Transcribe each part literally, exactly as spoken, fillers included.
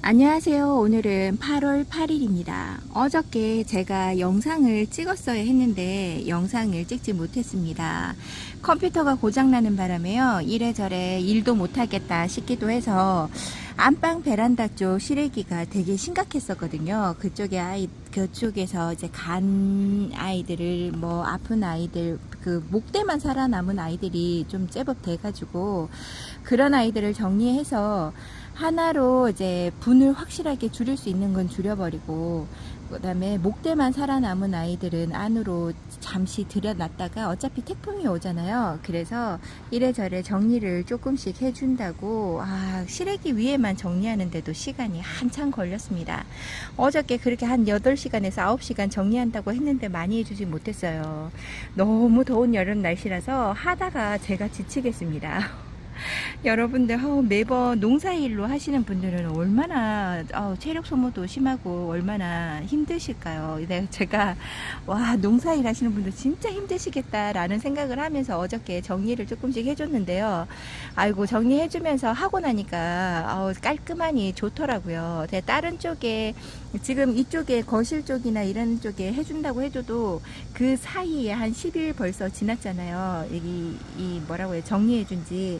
안녕하세요. 오늘은 팔월 팔일입니다. 어저께 제가 영상을 찍었어야 했는데 영상을 찍지 못했습니다. 컴퓨터가 고장나는 바람에요. 이래저래 일도 못하겠다 싶기도 해서 안방 베란다 쪽 시래기가 되게 심각했었거든요. 그쪽에 아이, 그쪽에서 이제 간 아이들을, 뭐 아픈 아이들, 그 목대만 살아남은 아이들이 좀 제법 돼가지고 그런 아이들을 정리해서 하나로 이제 분을 확실하게 줄일 수 있는 건 줄여버리고, 그 다음에 목대만 살아남은 아이들은 안으로 잠시 들여놨다가 어차피 태풍이 오잖아요. 그래서 이래저래 정리를 조금씩 해준다고, 아, 시래기 위에만 정리하는데도 시간이 한참 걸렸습니다. 어저께 그렇게 한 여덟 시간에서 아홉 시간 정리한다고 했는데 많이 해주지 못했어요. 너무 더운 여름 날씨라서 하다가 제가 지치겠습니다. 여러분들 어, 매번 농사일로 하시는 분들은 얼마나 어, 체력 소모도 심하고 얼마나 힘드실까요? 제가 와, 농사일 하시는 분들 진짜 힘드시겠다 라는 생각을 하면서 어저께 정리를 조금씩 해줬는데요. 아이고, 정리해주면서 하고 나니까 어, 깔끔하니 좋더라고요. 다른 쪽에 지금 이쪽에 거실 쪽이나 이런 쪽에 해준다고 해줘도 그 사이에 한 십 일 벌써 지났잖아요. 이, 이 뭐라고 해요, 정리해준지.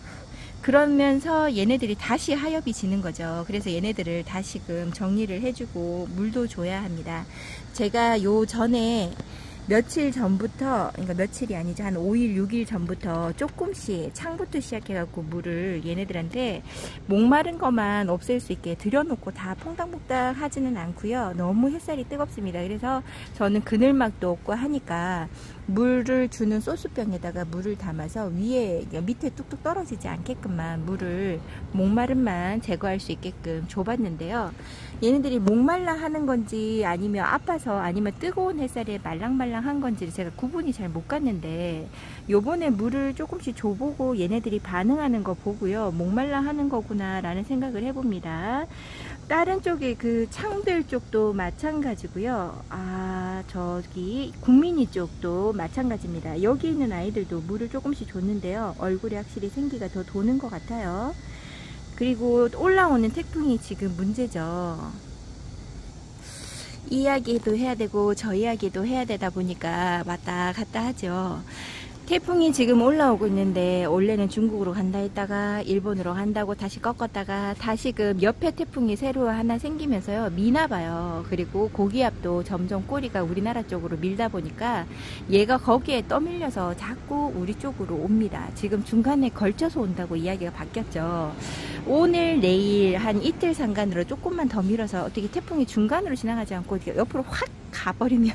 그러면서 얘네들이 다시 하엽이 지는 거죠. 그래서 얘네들을 다시금 정리를 해주고 물도 줘야 합니다. 제가 요 전에 며칠 전부터, 그러니까 며칠이 아니죠, 한 오 일 육 일 전부터 조금씩 창부터 시작해 갖고 물을 얘네들한테 목마른 것만 없앨 수 있게 들여놓고 다 퐁당퐁당 하지는 않고요. 너무 햇살이 뜨겁습니다. 그래서 저는 그늘막도 없고 하니까 물을 주는 소스병에다가 물을 담아서 위에, 밑에 뚝뚝 떨어지지 않게끔만 물을, 목마름만 제거할 수 있게끔 줘봤는데요. 얘네들이 목말라 하는 건지 아니면 아파서 아니면 뜨거운 햇살에 말랑말랑 한 건지 제가 구분이 잘 못 갔는데, 요번에 물을 조금씩 줘보고 얘네들이 반응하는 거 보고요, 목말라 하는 거구나 라는 생각을 해봅니다. 다른 쪽에 그 창들 쪽도 마찬가지고요. 아, 저기 국민이 쪽도 마찬가지입니다. 여기 있는 아이들도 물을 조금씩 줬는데요, 얼굴에 확실히 생기가 더 도는 것 같아요. 그리고 올라오는 태풍이 지금 문제죠. 이 이야기도 해야 되고 저 이야기도 해야 되다 보니까 왔다 갔다 하죠. 태풍이 지금 올라오고 있는데 원래는 중국으로 간다 했다가 일본으로 간다고 다시 꺾었다가 다시금 옆에 태풍이 새로 하나 생기면서요, 미나 봐요. 그리고 고기압도 점점 꼬리가 우리나라 쪽으로 밀다 보니까 얘가 거기에 떠밀려서 자꾸 우리 쪽으로 옵니다. 지금 중간에 걸쳐서 온다고 이야기가 바뀌었죠. 오늘 내일 한 이틀 상간으로 조금만 더 밀어서 어떻게 태풍이 중간으로 지나가지 않고 옆으로 확 가버리면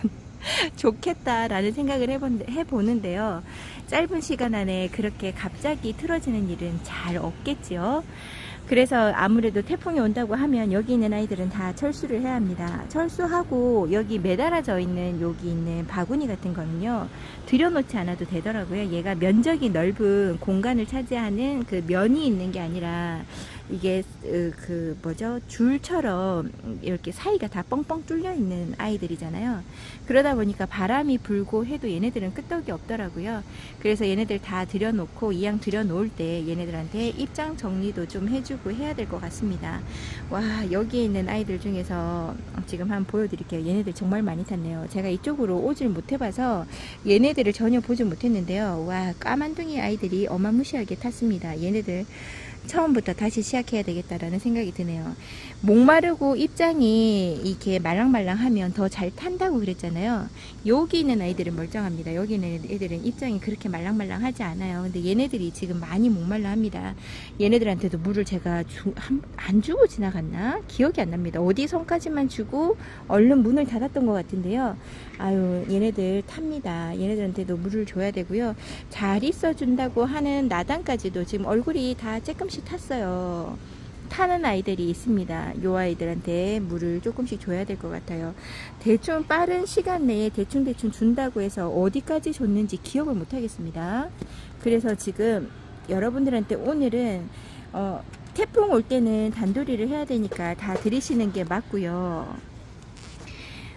좋겠다라는 생각을 해본, 해보는데요. 짧은 시간 안에 그렇게 갑자기 틀어지는 일은 잘 없겠지요. 그래서 아무래도 태풍이 온다고 하면 여기 있는 아이들은 다 철수를 해야 합니다. 철수하고 여기 매달아져 있는 여기 있는 바구니 같은 거는요, 들여놓지 않아도 되더라고요. 얘가 면적이 넓은 공간을 차지하는 그 면이 있는 게 아니라 이게 그 뭐죠, 줄처럼 이렇게 사이가 다 뻥뻥 뚫려 있는 아이들이잖아요. 그러다 보니까 바람이 불고 해도 얘네들은 끄떡이 없더라고요. 그래서 얘네들 다 들여놓고 이왕 들여놓을 때 얘네들한테 입장 정리도 좀 해주고 해야 될 것 같습니다. 와, 여기에 있는 아이들 중에서 지금 한번 보여드릴게요. 얘네들 정말 많이 탔네요. 제가 이쪽으로 오질 못해봐서 얘네들을 전혀 보지 못했는데요. 와, 까만둥이 아이들이 어마무시하게 탔습니다. 얘네들 처음부터 다시 시작해야 되겠다라는 생각이 드네요. 목마르고 입장이 이렇게 말랑말랑하면 더 잘 탄다고 그랬잖아요. 여기 있는 아이들은 멀쩡합니다. 여기 있는 애들은 입장이 그렇게 말랑말랑하지 않아요. 근데 얘네들이 지금 많이 목말라합니다. 얘네들한테도 물을 제가 주, 한, 안 주고 지나갔나? 기억이 안 납니다. 어디 선까지만 주고 얼른 문을 닫았던 것 같은데요. 아유, 얘네들 탑니다. 얘네들한테도 물을 줘야 되고요. 잘 있어준다고 하는 나단까지도 지금 얼굴이 다 조금씩 탔어요. 타는 아이들이 있습니다. 요 아이들한테 물을 조금씩 줘야 될 것 같아요. 대충 빠른 시간 내에 대충대충 준다고 해서 어디까지 줬는지 기억을 못 하겠습니다. 그래서 지금 여러분들한테 오늘은 어, 태풍 올 때는 단도리를 해야 되니까 다 들이시는 게 맞고요.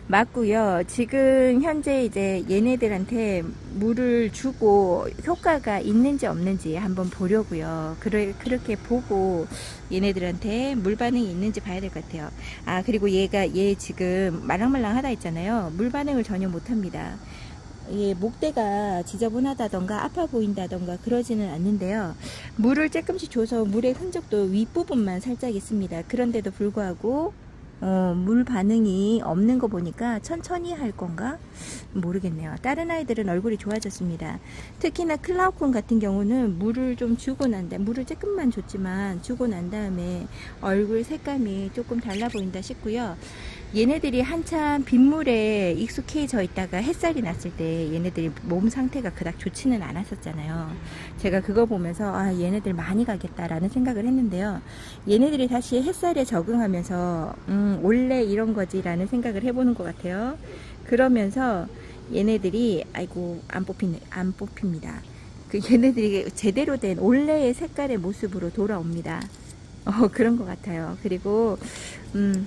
맞고요. 지금 현재 이제 얘네들한테 물을 주고 효과가 있는지 없는지 한번 보려고요. 그래, 그렇게 보고 얘네들한테 물 반응이 있는지 봐야 될 것 같아요. 아, 그리고 얘가 얘 지금 말랑말랑하다 했잖아요. 물 반응을 전혀 못합니다. 예, 목대가 지저분하다던가 아파 보인다던가 그러지는 않는데요. 물을 조금씩 줘서 물의 흔적도 윗부분만 살짝 있습니다. 그런데도 불구하고 어, 물 반응이 없는 거 보니까 천천히 할 건가 모르겠네요. 다른 아이들은 얼굴이 좋아졌습니다. 특히나 클라우콘 같은 경우는 물을 좀 주고 난 다음에, 물을 조금만 줬지만 주고 난 다음에 얼굴 색감이 조금 달라 보인다 싶고요. 얘네들이 한참 빗물에 익숙해져 있다가 햇살이 났을 때 얘네들이 몸 상태가 그닥 좋지는 않았었잖아요. 제가 그거 보면서 아, 얘네들 많이 가겠다라는 생각을 했는데요. 얘네들이 다시 햇살에 적응하면서 음, 원래 이런 거지 라는 생각을 해보는 것 같아요. 그러면서 얘네들이 아이고 안 뽑히네, 안 뽑힙니다. 그 얘네들이 제대로 된 원래의 색깔의 모습으로 돌아옵니다. 어, 그런 것 같아요. 그리고 음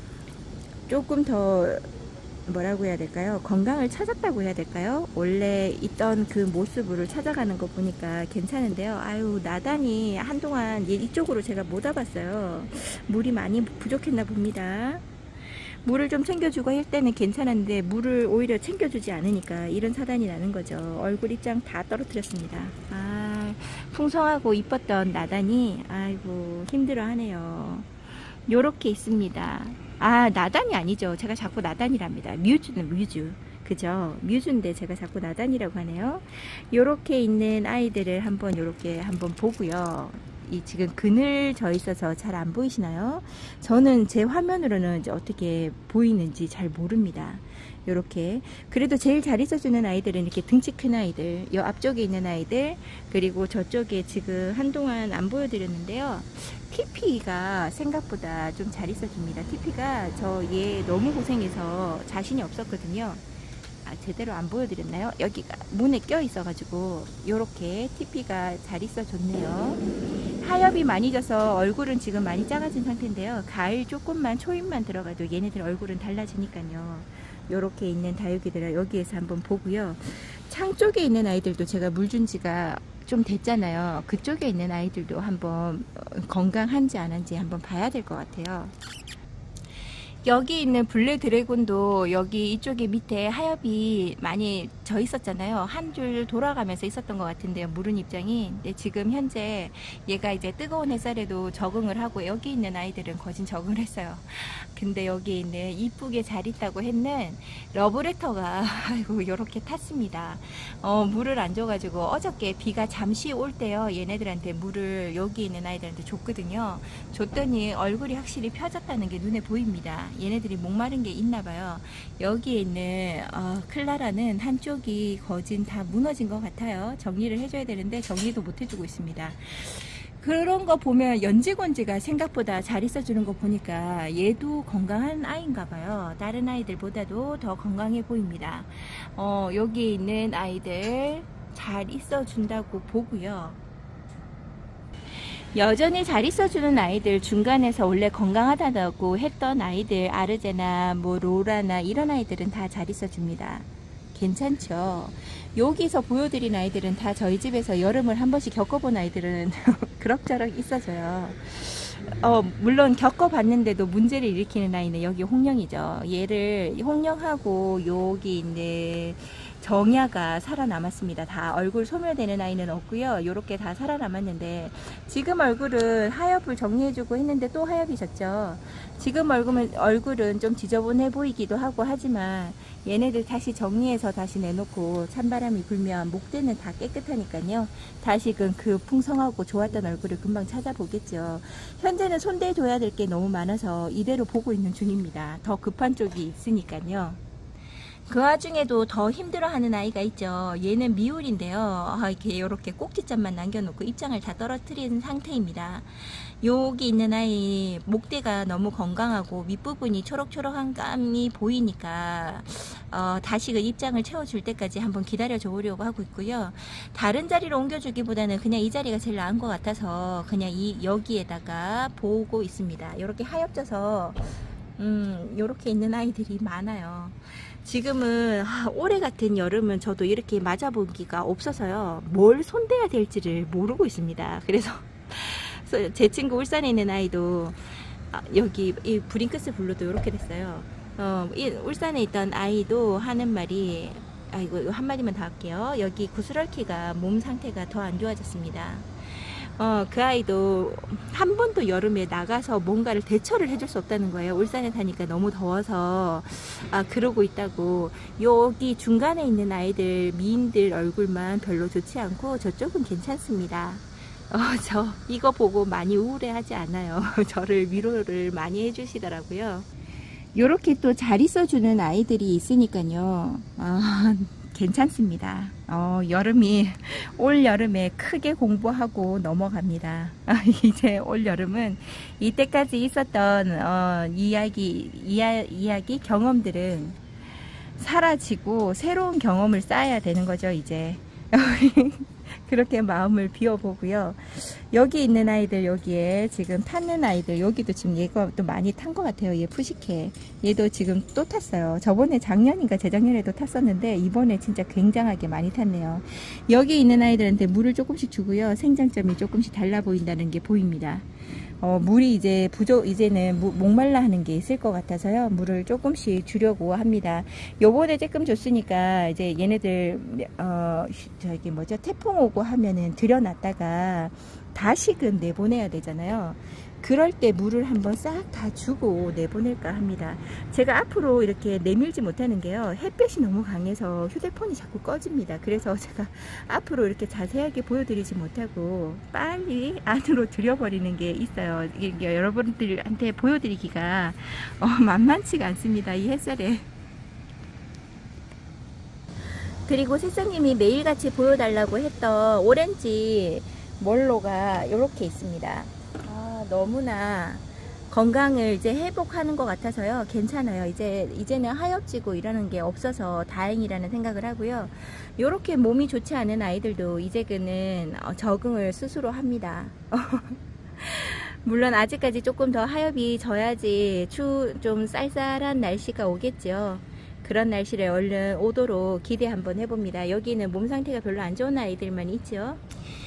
조금 더 뭐라고 해야 될까요? 건강을 찾았다고 해야 될까요? 원래 있던 그 모습으로 찾아가는 거 보니까 괜찮은데요. 아유, 나단이 한동안 이쪽으로 제가 못 와봤어요. 물이 많이 부족했나 봅니다. 물을 좀 챙겨주고 할 때는 괜찮았는데 물을 오히려 챙겨주지 않으니까 이런 사단이 나는 거죠. 얼굴 입장 다 떨어뜨렸습니다. 아, 풍성하고 이뻤던 나단이 아이고 힘들어 하네요. 요렇게 있습니다. 아, 나단이 아니죠. 제가 자꾸 나단이랍니다. 뮤즈는 뮤즈. 그죠? 뮤즈인데 제가 자꾸 나단이라고 하네요. 요렇게 있는 아이들을 한번 요렇게 한번 보고요. 이 지금 그늘 져 있어서 잘 안 보이시나요? 저는 제 화면으로는 이제 어떻게 보이는지 잘 모릅니다. 요렇게. 그래도 제일 잘 있어주는 아이들은 이렇게 등치 큰 아이들, 요 앞쪽에 있는 아이들, 그리고 저쪽에 지금 한동안 안 보여드렸는데요. 티피가 생각보다 좀 잘 있어줍니다. 티피가 저 얘 너무 고생해서 자신이 없었거든요. 아, 제대로 안 보여드렸나요? 여기가 문에 껴 있어가지고 요렇게 티피가 잘 있어줬네요. 하엽이 많이 져서 얼굴은 지금 많이 작아진 상태인데요. 가을 조금만 초입만 들어가도 얘네들 얼굴은 달라지니까요. 요렇게 있는 다육이들을 여기에서 한번 보고요. 창 쪽에 있는 아이들도 제가 물 준 지가 좀 됐잖아요. 그쪽에 있는 아이들도 한번 건강한지 안 한지 한번 봐야 될 것 같아요. 여기 있는 블랙 드래곤도 여기 이쪽에 밑에 하엽이 많이 져 있었잖아요. 한 줄 돌아가면서 있었던 것 같은데요. 물은 입장이. 근데 지금 현재 얘가 이제 뜨거운 햇살에도 적응을 하고 여기 있는 아이들은 거진 적응을 했어요. 근데 여기 있는 이쁘게 잘 있다고 했는 러브레터가 아이고 요렇게 탔습니다. 어, 물을 안 줘가지고 어저께 비가 잠시 올 때요. 얘네들한테 물을 여기 있는 아이들한테 줬거든요. 줬더니 얼굴이 확실히 펴졌다는 게 눈에 보입니다. 얘네들이 목마른 게 있나봐요. 여기에 있는 어, 클라라는 한쪽이 거진 다 무너진 것 같아요. 정리를 해줘야 되는데 정리도 못 해주고 있습니다. 그런 거 보면 연지곤지가 생각보다 잘 있어주는 거 보니까 얘도 건강한 아이인가 봐요. 다른 아이들보다도 더 건강해 보입니다. 어, 여기 있는 아이들 잘 있어준다고 보고요. 여전히 잘 있어주는 아이들 중간에서 원래 건강하다고 했던 아이들 아르제나 뭐 로라나 이런 아이들은 다 잘 있어줍니다. 괜찮죠? 여기서 보여드린 아이들은 다 저희 집에서 여름을 한 번씩 겪어본 아이들은 그럭저럭 있어져요. 어, 물론 겪어봤는데도 문제를 일으키는 아이는 여기 홍령이죠. 얘를 홍령하고 여기 있는 정야가 살아남았습니다. 다 얼굴 소멸되는 아이는 없고요. 요렇게 다 살아남았는데 지금 얼굴은 하엽을 정리해주고 했는데 또 하엽이 졌죠. 지금 얼굴은, 얼굴은 좀 지저분해 보이기도 하고 하지만 얘네들 다시 정리해서 다시 내놓고 찬바람이 불면 목대는 다 깨끗하니까요. 다시금 그 풍성하고 좋았던 얼굴을 금방 찾아보겠죠. 현재는 손대줘야 될 게 너무 많아서 이대로 보고 있는 중입니다. 더 급한 쪽이 있으니까요. 그 와중에도 더 힘들어하는 아이가 있죠. 얘는 미울인데요. 아, 이렇게 이렇게 꼭지점만 남겨놓고 입장을 다 떨어뜨린 상태입니다. 여기 있는 아이 목대가 너무 건강하고 밑부분이 초록초록한 감이 보이니까 어, 다시 그 입장을 채워줄 때까지 한번 기다려줘 보려고 하고 있고요. 다른 자리로 옮겨주기보다는 그냥 이 자리가 제일 나은 것 같아서 그냥 이 여기에다가 보고 있습니다. 이렇게 하엽져서 음, 요렇게 있는 아이들이 많아요. 지금은 아, 올해 같은 여름은 저도 이렇게 맞아보기가 없어서요. 뭘 손대야 될지를 모르고 있습니다. 그래서 제 친구 울산에 있는 아이도 아, 여기 이 브링크스 블루도 이렇게 됐어요. 어, 이 울산에 있던 아이도 하는 말이, 아이고 이거 한마디만 더 할게요. 여기 구슬얽이가 몸 상태가 더 안 좋아졌습니다. 어, 그 아이도 한 번도 여름에 나가서 뭔가를 대처를 해줄 수 없다는 거예요. 울산에 사니까 너무 더워서 아 그러고 있다고. 여기 중간에 있는 아이들 미인들 얼굴만 별로 좋지 않고 저쪽은 괜찮습니다. 어, 저 이거 보고 많이 우울해하지 않아요. 저를 위로를 많이 해주시더라고요. 요렇게 또 잘 있어주는 아이들이 있으니까요. 아, 괜찮습니다. 어, 여름이 올 여름에 크게 공부하고 넘어갑니다. 아, 이제 올 여름은 이때까지 있었던 어, 이야기, 이야, 이야기 경험들은 사라지고 새로운 경험을 쌓아야 되는 거죠. 이제 그렇게 마음을 비워보고요. 여기 있는 아이들, 여기에 지금 탔는 아이들, 여기도 지금 얘가 또 많이 탄 것 같아요. 얘 푸시케. 얘도 지금 또 탔어요. 저번에 작년인가 재작년에도 탔었는데 이번에 진짜 굉장하게 많이 탔네요. 여기 있는 아이들한테 물을 조금씩 주고요. 생장점이 조금씩 달라 보인다는 게 보입니다. 어, 물이 이제 부족, 이제는 무, 목말라 하는 게 있을 것 같아서요. 물을 조금씩 주려고 합니다. 요번에 조금 줬으니까 이제 얘네들, 어, 저기 뭐죠? 태풍 오고 하면은 들여놨다가 다시금 내보내야 되잖아요. 그럴 때 물을 한번 싹 다 주고 내보낼까 합니다. 제가 앞으로 이렇게 내밀지 못하는 게요. 햇볕이 너무 강해서 휴대폰이 자꾸 꺼집니다. 그래서 제가 앞으로 이렇게 자세하게 보여드리지 못하고 빨리 안으로 들여버리는 게 있어요. 이게 여러분들한테 보여드리기가 어, 만만치가 않습니다. 이 햇살에. 그리고 새싹님이 매일같이 보여달라고 했던 오렌지 멀로가 이렇게 있습니다. 아, 너무나 건강을 이제 회복하는 것 같아서요. 괜찮아요. 이제, 이제는 하엽지고 이러는 게 없어서 다행이라는 생각을 하고요. 요렇게 몸이 좋지 않은 아이들도 이제는 적응을 스스로 합니다. 물론 아직까지 조금 더 하엽이 져야지 추, 좀 쌀쌀한 날씨가 오겠죠. 그런 날씨를 얼른 오도록 기대 한번 해봅니다. 여기는 몸 상태가 별로 안 좋은 아이들만 있죠.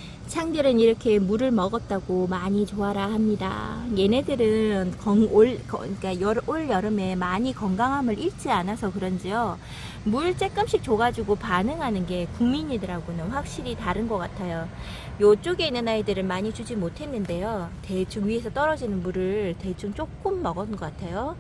창들은 이렇게 물을 먹었다고 많이 좋아라 합니다. 얘네들은 건, 올, 그러니까 여, 올 여름에 많이 건강함을 잃지 않아서 그런지요. 물 조금씩 줘가지고 반응하는 게 국민이들하고는 확실히 다른 것 같아요. 요쪽에 있는 아이들은 많이 주지 못했는데요. 대충 위에서 떨어지는 물을 대충 조금 먹은 것 같아요.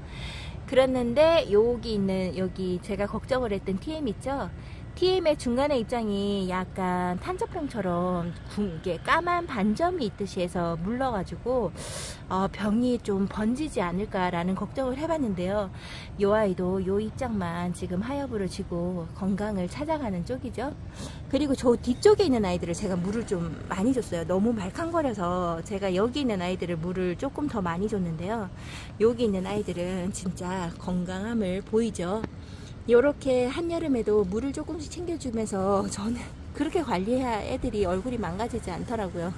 그랬는데 여기 있는 여기 제가 걱정을 했던 티엠 있죠? 티엠의 중간에 입장이 약간 탄저병처럼 굵게 까만 반점이 있듯이 해서 물러가지고 어, 병이 좀 번지지 않을까라는 걱정을 해봤는데요. 요 아이도 요 입장만 지금 하여부를 지고 건강을 찾아가는 쪽이죠. 그리고 저 뒤쪽에 있는 아이들을 제가 물을 좀 많이 줬어요. 너무 말캉거려서 제가 여기 있는 아이들을 물을 조금 더 많이 줬는데요. 여기 있는 아이들은 진짜 건강함을 보이죠. 요렇게 한여름에도 물을 조금씩 챙겨주면서 저는 그렇게 관리해야 애들이 얼굴이 망가지지 않더라고요.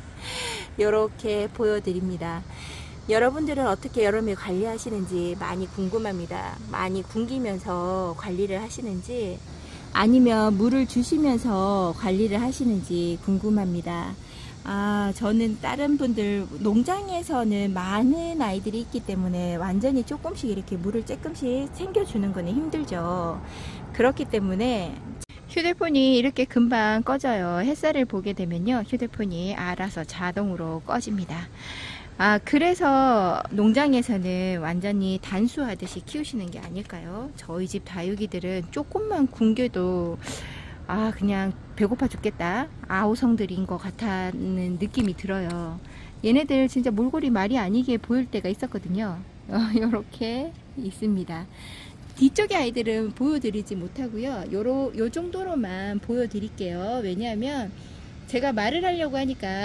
요렇게 보여드립니다. 여러분들은 어떻게 여름에 관리하시는지 많이 궁금합니다. 많이 굶기면서 관리를 하시는지 아니면 물을 주시면서 관리를 하시는지 궁금합니다. 아, 저는 다른 분들 농장에서는 많은 아이들이 있기 때문에 완전히 조금씩 이렇게 물을 조금씩 챙겨주는 거는 힘들죠. 그렇기 때문에 휴대폰이 이렇게 금방 꺼져요. 햇살을 보게 되면요, 휴대폰이 알아서 자동으로 꺼집니다. 아, 그래서 농장에서는 완전히 단수하듯이 키우시는 게 아닐까요? 저희 집 다육이들은 조금만 굶겨도 아, 그냥 배고파 죽겠다, 아우성들인 것 같다는 느낌이 들어요. 얘네들 진짜 몰골이 말이 아니게 보일 때가 있었거든요. 어, 이렇게 있습니다. 뒤쪽의 아이들은 보여드리지 못하고요. 요로, 요 정도로만 보여드릴게요. 왜냐하면 제가 말을 하려고 하니까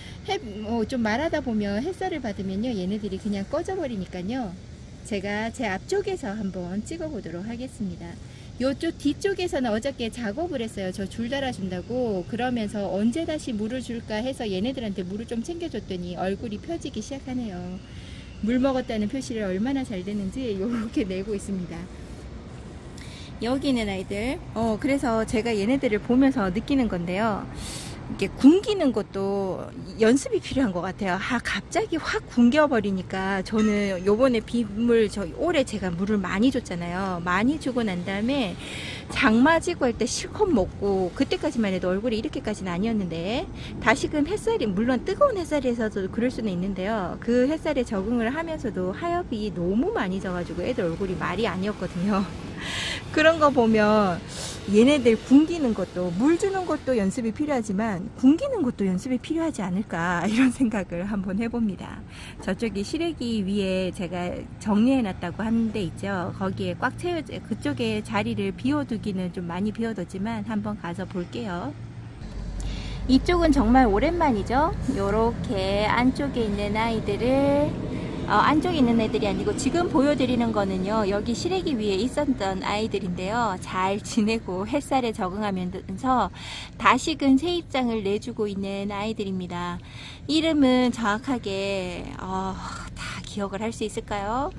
뭐 좀 말하다 보면 햇살을 받으면요, 얘네들이 그냥 꺼져 버리니까요. 제가 제 앞쪽에서 한번 찍어 보도록 하겠습니다. 요쪽 뒤쪽에서는 어저께 작업을 했어요. 저 줄 달아준다고. 그러면서 언제 다시 물을 줄까 해서 얘네들한테 물을 좀 챙겨줬더니 얼굴이 펴지기 시작하네요. 물 먹었다는 표시를 얼마나 잘 되는지 이렇게 내고 있습니다. 여기 있는 아이들. 어, 그래서 제가 얘네들을 보면서 느끼는 건데요. 이렇게 굶기는 것도 연습이 필요한 것 같아요. 아, 갑자기 확 굶겨버리니까 저는 요번에 빗물, 저 올해 제가 물을 많이 줬잖아요. 많이 주고 난 다음에 장마지고 할 때 실컷 먹고, 그때까지만 해도 얼굴이 이렇게까지는 아니었는데, 다시금 햇살이, 물론 뜨거운 햇살에서도 그럴 수는 있는데요. 그 햇살에 적응을 하면서도 하엽이 너무 많이 져가지고 애들 얼굴이 말이 아니었거든요. 그런 거 보면 얘네들 굶기는 것도, 물 주는 것도 연습이 필요하지만 굶기는 것도 연습이 필요하지 않을까, 이런 생각을 한번 해봅니다. 저쪽이 시래기 위에 제가 정리해 놨다고 하는 데 있죠. 거기에 꽉 채워, 그쪽에 자리를 비워두기는 좀 많이 비워뒀지만 한번 가서 볼게요. 이쪽은 정말 오랜만이죠. 요렇게 안쪽에 있는 아이들을, 어, 안쪽에 있는 애들이 아니고 지금 보여드리는 거는요, 여기 시래기 위에 있었던 아이들인데요. 잘 지내고 햇살에 적응하면서 다시금 새 입장을 내주고 있는 아이들입니다. 이름은 정확하게 어, 다 기억을 할 수 있을까요?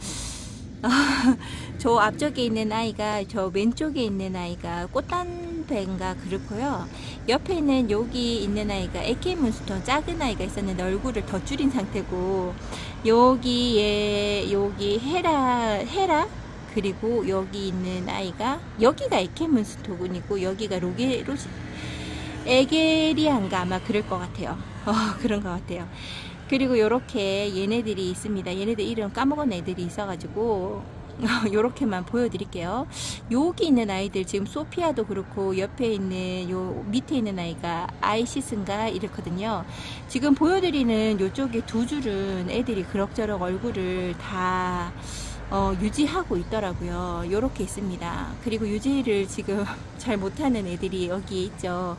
저 앞쪽에 있는 아이가, 저 왼쪽에 있는 아이가 꽃단배인가 그렇고요. 옆에 있는 여기 있는 아이가 에케문스톤, 작은 아이가 있었는데 얼굴을 더 줄인 상태고, 여기에 여기 헤라 헤라 그리고 여기 있는 아이가, 여기가 에케문스톤이고 여기가 로게 로시 에게리안가 아마 그럴 것 같아요. 어, 그런 것 같아요. 그리고 요렇게 얘네들이 있습니다. 얘네들 이름 까먹은 애들이 있어가지고 요렇게만 보여드릴게요. 여기 있는 아이들, 지금 소피아도 그렇고 옆에 있는 요 밑에 있는 아이가 아이시스인가 이렇거든요. 지금 보여드리는 요쪽에 두 줄은 애들이 그럭저럭 얼굴을 다 어, 유지하고 있더라고요. 요렇게 있습니다. 그리고 유지를 지금 잘 못하는 애들이 여기에 있죠.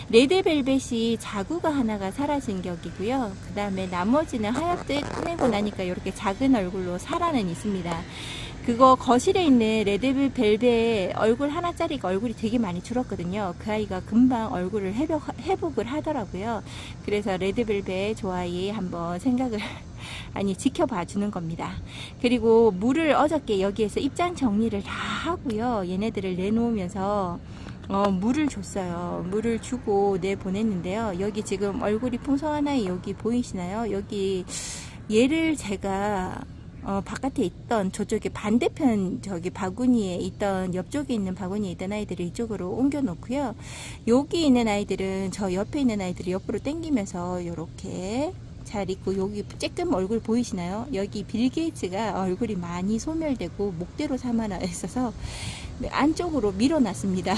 레드벨벳이 자구가 하나가 사라진 격이고요. 그 다음에 나머지는 하얗게 꺼내고 나니까 이렇게 작은 얼굴로 살아는 있습니다. 그거 거실에 있는 레드벨벳 얼굴 하나짜리가 얼굴이 되게 많이 줄었거든요. 그 아이가 금방 얼굴을 회복, 회복을 하더라고요. 그래서 레드벨벳 좋아이 한번 생각을 아니 지켜봐 주는 겁니다. 그리고 물을 어저께 여기에서 입장 정리를 다 하고요. 얘네들을 내놓으면서 어, 물을 줬어요. 물을 주고 내보냈는데요. 여기 지금 얼굴이 풍성한 아이 여기 보이시나요? 여기 얘를 제가 어, 바깥에 있던 저쪽에 반대편 저기 바구니에 있던, 옆쪽에 있는 바구니에 있던 아이들을 이쪽으로 옮겨 놓고요. 여기 있는 아이들은 저 옆에 있는 아이들을 옆으로 당기면서 이렇게 잘 있고, 여기 쬐끔 얼굴 보이시나요? 여기 빌 게이츠가 얼굴이 많이 소멸되고 목대로 삼아나 있어서 안쪽으로 밀어놨습니다.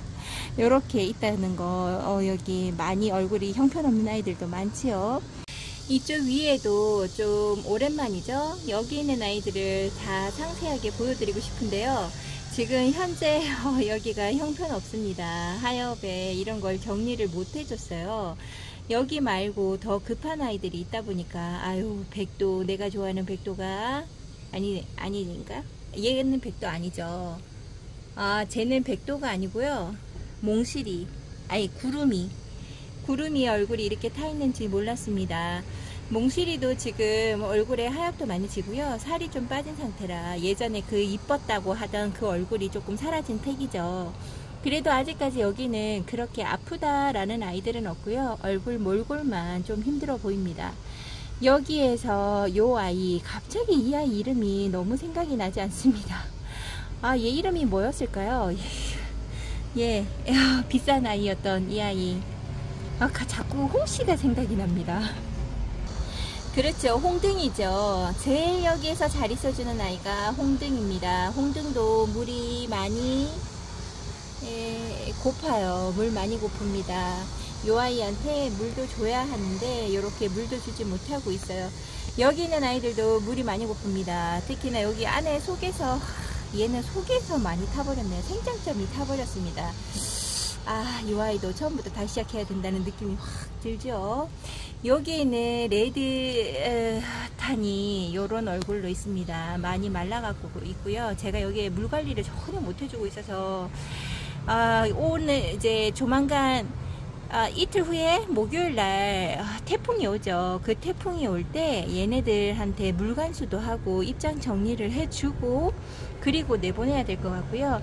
이렇게 있다는 거. 어, 여기 많이 얼굴이 형편없는 아이들도 많지요. 이쪽 위에도 좀 오랜만이죠. 여기 있는 아이들을 다 상세하게 보여드리고 싶은데요. 지금 현재 어, 여기가 형편없습니다. 하엽에 이런 걸 정리를 못 해줬어요. 여기 말고 더 급한 아이들이 있다 보니까, 아유, 백도, 내가 좋아하는 백도가 아니 아니니까 얘는 백도 아니죠. 아, 쟤는 백도가 아니고요. 몽실이, 아니 구름이 구름이 얼굴이 이렇게 타 있는지 몰랐습니다. 몽실이도 지금 얼굴에 하얗도 많이 지고요. 살이 좀 빠진 상태라 예전에 그 이뻤다고 하던 그 얼굴이 조금 사라진 택이죠. 그래도 아직까지 여기는 그렇게 아프다라는 아이들은 없고요. 얼굴 몰골만 좀 힘들어 보입니다. 여기에서 요 아이, 갑자기 이 아이 이름이 너무 생각이 나지 않습니다. 아, 얘 이름이 뭐였을까요? 예, 비싼 아이였던 이 아이. 아, 자꾸 홍씨가 생각이 납니다. 그렇죠, 홍등이죠. 제일 여기에서 잘 있어주는 아이가 홍등입니다. 홍등도 물이 많이 예, 고파요. 물 많이 고픕니다. 요 아이한테 물도 줘야 하는데 이렇게 물도 주지 못하고 있어요. 여기 있는 아이들도 물이 많이 고픕니다. 특히나 여기 안에 속에서, 얘는 속에서 많이 타버렸네요. 생장점이 타버렸습니다. 아, 이 아이도 처음부터 다시 시작해야 된다는 느낌이 확 들죠. 여기에는 레드 탄이 요런 얼굴로 있습니다. 많이 말라갖고 있고요. 제가 여기에 물 관리를 전혀 못 해주고 있어서, 아, 오늘 이제 조만간 아, 이틀 후에 목요일날 아, 태풍이 오죠. 그 태풍이 올 때 얘네들한테 물관수도 하고 입장 정리를 해주고 그리고 내보내야 될 것 같고요.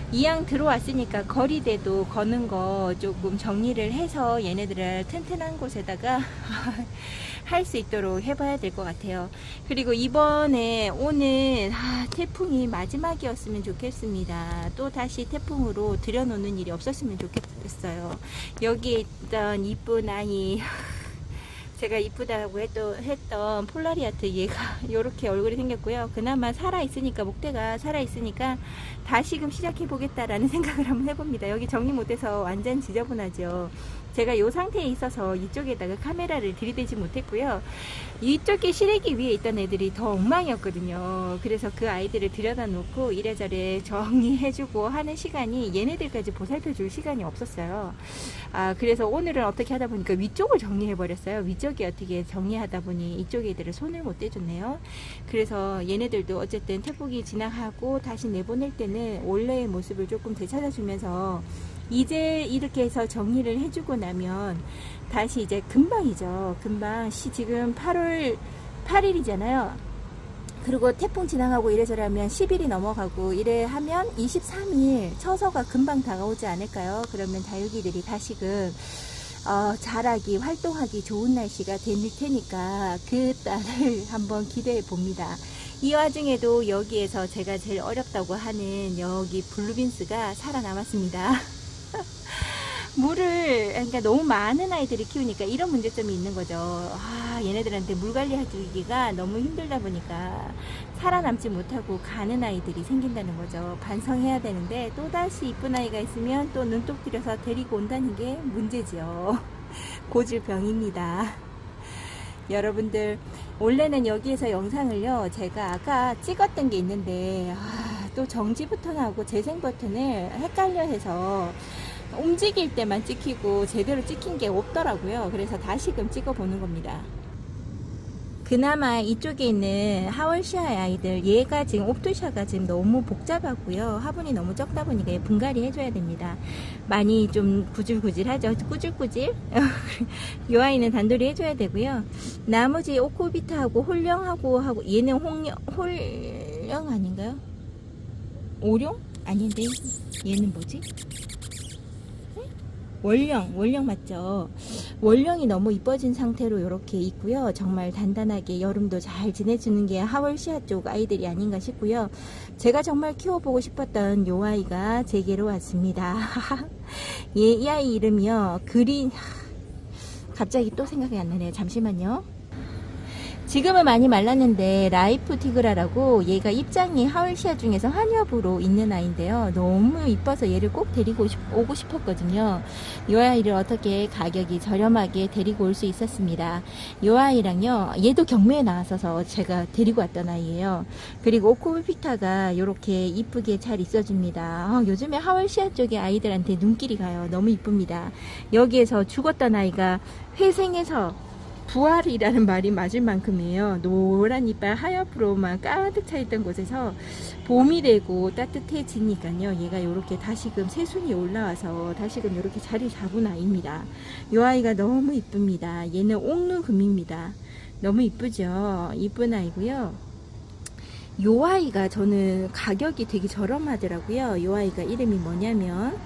이왕 들어왔으니까 거리대도 거는 거 조금 정리를 해서 얘네들을 튼튼한 곳에다가 할 수 있도록 해봐야 될 것 같아요. 그리고 이번에 오는 아, 태풍이 마지막이었으면 좋겠습니다. 또 다시 태풍으로 들여놓는 일이 없었으면 좋겠어요. 여기에 있던 이쁜 아이, 제가 이쁘다고 했던, 했던 폴라리아트 얘가 이렇게 얼굴이 생겼고요. 그나마 살아있으니까, 목대가 살아있으니까 다시금 시작해보겠다라는 생각을 한번 해봅니다. 여기 정리 못해서 완전 지저분하죠. 제가 이 상태에 있어서 이쪽에다가 카메라를 들이대지 못했고요. 이쪽에 시래기 위에 있던 애들이 더 엉망이었거든요. 그래서 그 아이들을 들여다 놓고 이래저래 정리해주고 하는 시간이, 얘네들까지 보살펴줄 시간이 없었어요. 아, 그래서 오늘은 어떻게 하다 보니까 위쪽을 정리해버렸어요. 위쪽이 어떻게 정리하다 보니 이쪽 애들을 손을 못 대줬네요. 그래서 얘네들도 어쨌든 태풍이 지나가고 다시 내보낼 때는 원래의 모습을 조금 되찾아주면서, 이제 이렇게 해서 정리를 해주고 나면 다시 이제 금방이죠. 금방 시 지금 팔월 팔일이잖아요. 그리고 태풍 지나가고 이래저래 하면 십 일이 넘어가고 이래 하면 이십삼 일 처서가 금방 다가오지 않을까요? 그러면 다육이들이 다시금 어, 자라기, 활동하기 좋은 날씨가 될 테니까 그 딸을 한번 기대해 봅니다. 이 와중에도 여기에서 제가 제일 어렵다고 하는 여기 블루빈스가 살아남았습니다. 물을, 그러니까 너무 많은 아이들이 키우니까 이런 문제점이 있는 거죠. 아, 얘네들한테 물 관리하기가 너무 힘들다 보니까 살아남지 못하고 가는 아이들이 생긴다는 거죠. 반성해야 되는데 또다시 이쁜 아이가 있으면 또 눈독 들여서 데리고 온다는 게 문제죠. 고질병입니다. 여러분들, 원래는 여기에서 영상을요, 제가 아까 찍었던 게 있는데 아, 또 정지 버튼하고 재생 버튼을 헷갈려 해서 움직일 때만 찍히고 제대로 찍힌 게 없더라고요. 그래서 다시금 찍어 보는 겁니다. 그나마 이쪽에 있는 하월시아의 아이들, 얘가 지금 옵토샤가 지금 너무 복잡하고요. 화분이 너무 적다 보니까 얘 분갈이 해줘야 됩니다. 많이 좀 구질구질하죠. 꾸질꾸질. 이 아이는 단돌이 해줘야 되고요. 나머지 오코비타하고 홀령하고 하고, 얘는 홍령, 홀령 아닌가요? 오룡? 아닌데 얘는 뭐지? 월령, 월령 맞죠? 월령이 너무 이뻐진 상태로 이렇게 있고요. 정말 단단하게 여름도 잘 지내주는 게 하월시아 쪽 아이들이 아닌가 싶고요. 제가 정말 키워보고 싶었던 요 아이가 제게로 왔습니다. 예, 이 아이 이름이요, 그린, 갑자기 또 생각이 안 나네요. 잠시만요. 지금은 많이 말랐는데 라이프 티그라라고, 얘가 입장이 하월시아 중에서 한엽으로 있는 아이인데요. 너무 이뻐서 얘를 꼭 데리고 오고 싶었거든요. 이 아이를 어떻게 가격이 저렴하게 데리고 올 수 있었습니다. 이 아이랑요, 얘도 경매에 나왔어서 제가 데리고 왔던 아이예요. 그리고 오코비타가 이렇게 이쁘게 잘 있어줍니다. 아, 요즘에 하월시아 쪽의 아이들한테 눈길이 가요. 너무 이쁩니다. 여기에서 죽었던 아이가 회생해서 부활이라는 말이 맞을 만큼이에요. 노란 이빨 하얗으로만 가득 차있던 곳에서 봄이 되고 따뜻해지니까요, 얘가 이렇게 다시금 새순이 올라와서 다시금 이렇게 자리 잡은 아이입니다. 이 아이가 너무 이쁩니다. 얘는 옥루금입니다. 너무 이쁘죠? 이쁜 아이고요. 이 아이가 저는 가격이 되게 저렴하더라고요. 이 아이가 이름이 뭐냐면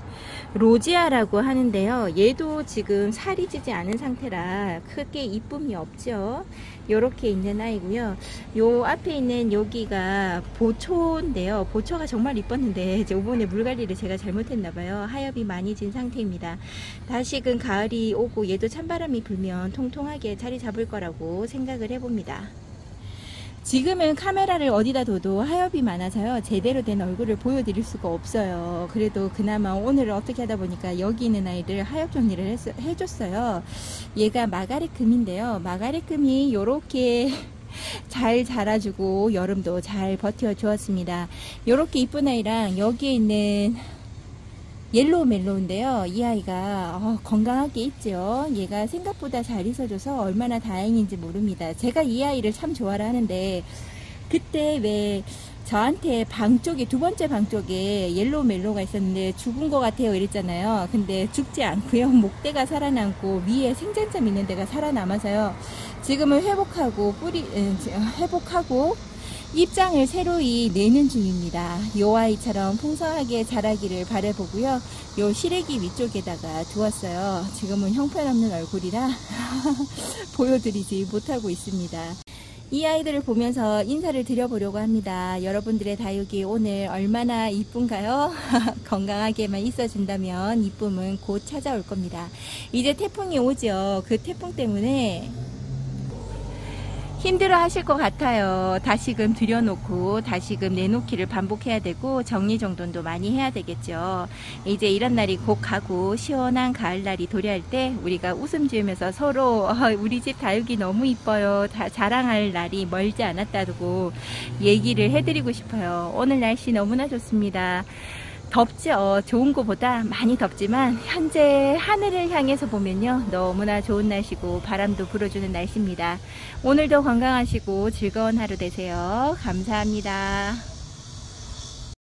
로지아라고 하는데요. 얘도 지금 살이 찌지 않은 상태라 크게 이쁨이 없죠. 요렇게 있는 아이고요. 요 앞에 있는 여기가 보초인데요. 보초가 정말 이뻤는데 요번에 물관리를 제가 잘못했나봐요. 하엽이 많이 진 상태입니다. 다시금 가을이 오고 얘도 찬바람이 불면 통통하게 자리 잡을 거라고 생각을 해봅니다. 지금은 카메라를 어디다 둬도 하엽이 많아서요, 제대로 된 얼굴을 보여드릴 수가 없어요. 그래도 그나마 오늘 어떻게 하다 보니까 여기 있는 아이들 하엽 정리를 했, 해줬어요. 얘가 마가리금인데요. 마가리금이 요렇게 잘 자라주고 여름도 잘 버텨 주었습니다. 요렇게 이쁜 아이랑 여기에 있는 옐로우 멜로우인데요. 이 아이가 어, 건강하게 있죠. 얘가 생각보다 잘 있어줘서 얼마나 다행인지 모릅니다. 제가 이 아이를 참 좋아를 하는데, 그때 왜 저한테 방 쪽에, 두 번째 방 쪽에 옐로우 멜로우가 있었는데 죽은 것 같아요 이랬잖아요. 근데 죽지 않고요, 목대가 살아남고 위에 생장점 있는 데가 살아남아서요, 지금은 회복하고 뿌리 회복하고 입장을 새로이 내는 중입니다. 요 아이처럼 풍성하게 자라기를 바라보고요. 요 시래기 위쪽에다가 두었어요. 지금은 형편없는 얼굴이라 보여드리지 못하고 있습니다. 이 아이들을 보면서 인사를 드려보려고 합니다. 여러분들의 다육이 오늘 얼마나 이쁜가요? 건강하게만 있어준다면 이쁨은 곧 찾아올 겁니다. 이제 태풍이 오죠. 그 태풍 때문에 힘들어 하실 것 같아요. 다시금 들여놓고 다시금 내놓기를 반복해야 되고 정리정돈도 많이 해야 되겠죠. 이제 이런 날이 곧 가고 시원한 가을날이 도래할 때 우리가 웃음 지으면서 서로 어, 우리 집 다육이 너무 이뻐요, 다 자랑할 날이 멀지 않았다고 얘기를 해드리고 싶어요. 오늘 날씨 너무나 좋습니다. 덥죠. 좋은 것보다 많이 덥지만 현재 하늘을 향해서 보면요, 너무나 좋은 날씨고 바람도 불어주는 날씨입니다. 오늘도 건강하시고 즐거운 하루 되세요. 감사합니다.